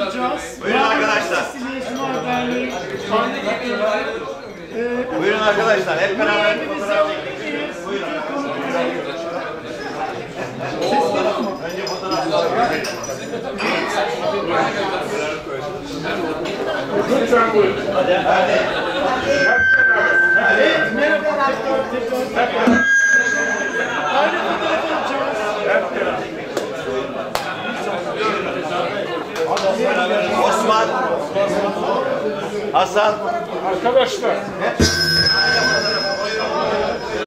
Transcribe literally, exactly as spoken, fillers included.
yapacağız. Buyurun arkadaşlar. Buyurun arkadaşlar. Hep beraber fotoğraf çekelim. Buyurun. Önce fotoğraflar. Lütfen buyurun. Hadi hadi. Hadi. Merhaba. Aynı fotoğraf yapacağız. Osman. Hasan. Arkadaşlar.